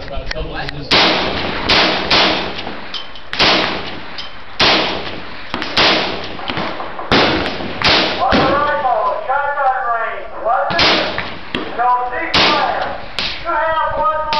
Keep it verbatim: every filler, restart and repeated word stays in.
about a couple of this. No, cease fire. You have one